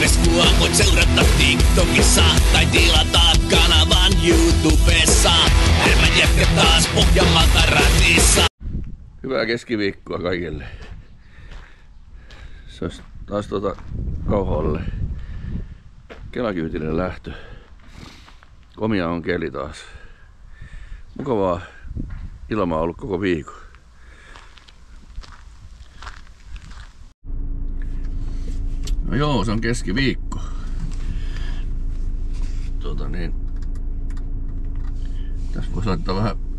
Peskuaa voit seurata TikTokissa tai tilata kanavan YouTubessa. Herman jätkä taas Pohjanmaalta ratissa. Hyvää keskiviikkoa kaikille. Se olisi taas Kauhavalle kelakyytinen lähtö. Komia on keli taas. Mukavaa ilmaa ollut koko viikon. No joo, se on keskiviikko. Tässä voisi laittaa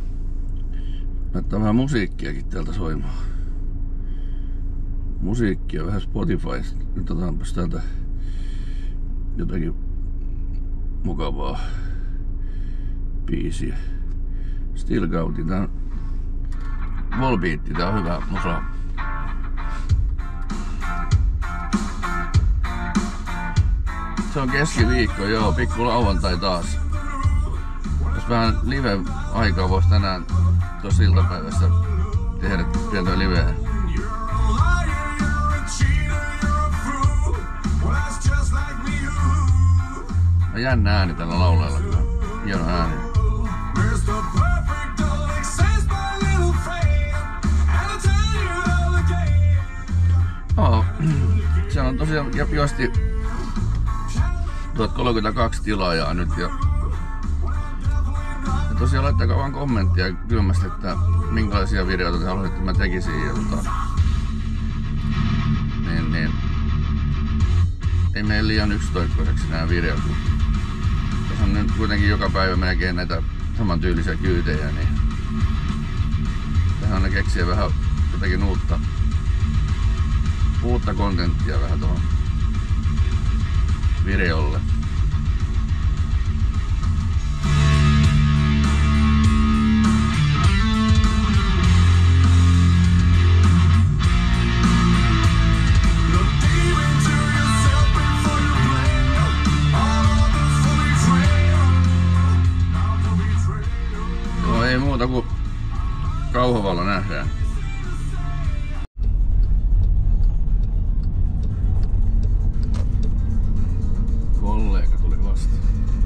vähän musiikkiakin täältä soimaan. Musiikkia vähän Spotifysta. Nyt otetaanpas täältä jotakin mukavaa biisiä. Stilgauti, tää on Volbeat, tää on hyvä musa. Se on keskiviikko, joo, pikku lauantai taas. Jos vähän live-aikaa vois tänään tuossa iltapäivässä tehdä pientä liveä. Jännä ääni tällä laulajalla, hieno ääni. Siellä on tosiaan juosti 1032 tilaajaa nyt ja tosiaan laittakaa vaan kommenttia kylmästi, että minkälaisia videoita te haluaisitte, että mä tekisin ja niin. Ei mene liian yksitoikkoiseksi nämä videot. Tässä on nyt kuitenkin joka päivä melkein näitä samantyylisiä kyytejä, niin tähän ne keksii vähän jotakin uutta kontenttia vähän tuohon videolle. Ei muuta kuin Kauhavalla nähdään. Kollega tuli vastaan.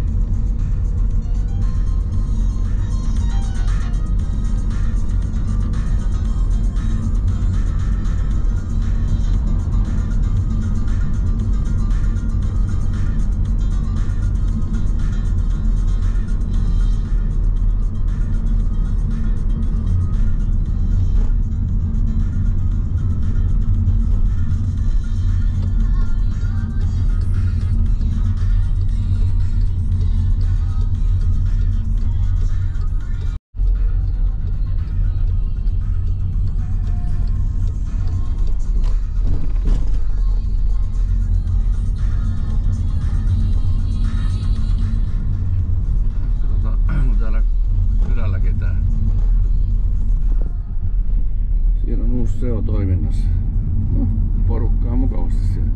Se on toiminnassa. No, porukkaa mukavasti siellä.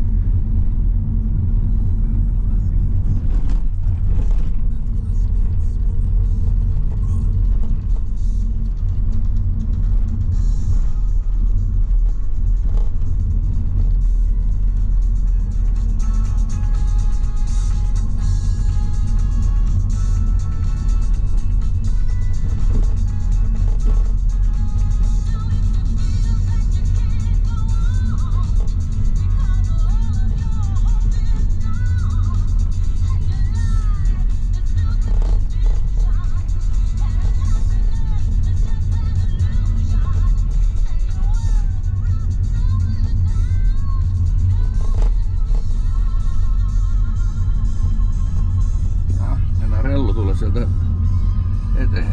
Sieltä eteen.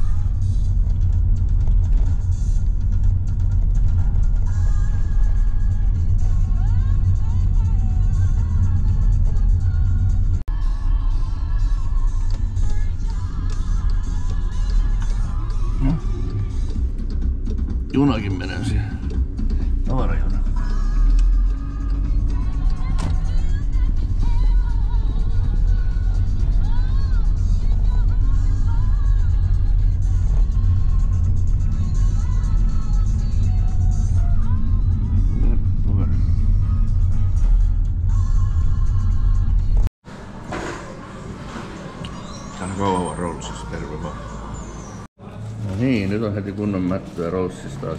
No. Junakin menee siellä. Tavarajuna. nyt on heti kunnon mättöä Rollsista taas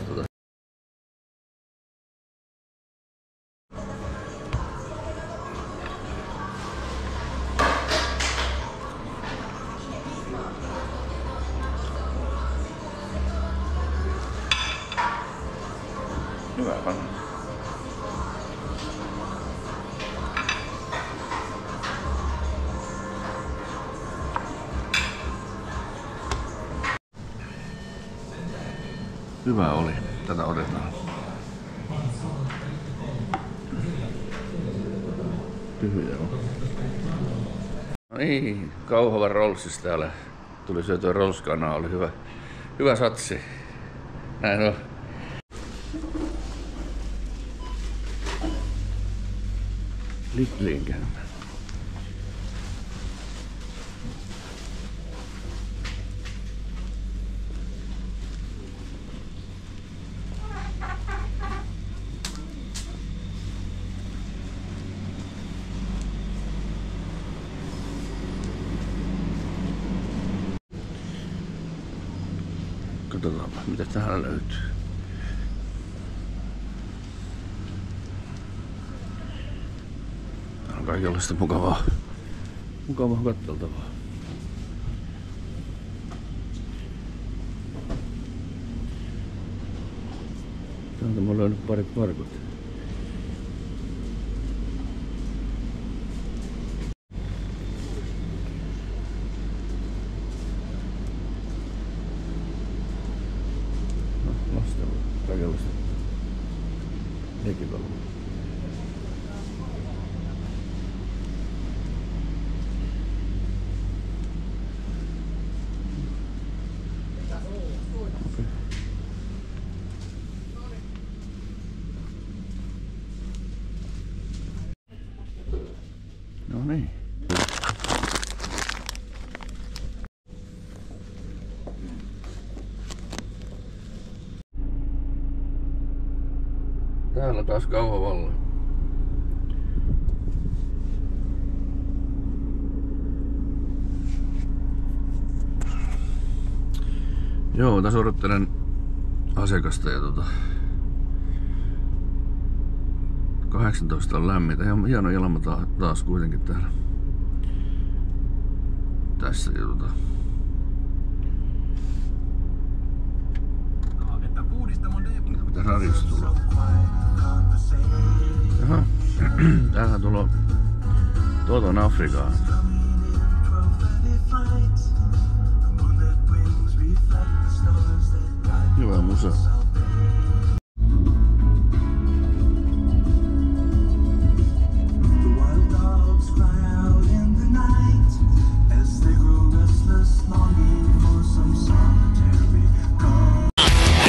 Hyvä panna. Hyvä oli. Tätä otetaan. Tyhjä on. No niin, Kauhavan Rollsista täällä tuli syötyä Rolls-kanaa. Oli hyvä satsi. Näin on. Lidliin käymään. Katsotaanpa, mitä täällä löytyy. Täällä on kaikenlaista mukavaa katseltavaa. Täältä mä oon löynyt parit parkut. Kaikenlaista leikipalvelua. Okay. No niin. Täällä taas Kauhavalla. Joo, tässä odottelen asiakasta ja 18 on lämmintä. Ihan hieno ilma taas kuitenkin täällä. Tässä ja mitä radiosta tulla? Jaha, täällähän tulo Toton Afrikaan. Hyvä musa.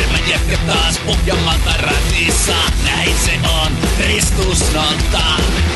Taas Pohjanmaalta ratissa, näin se on, Ristus Nonta.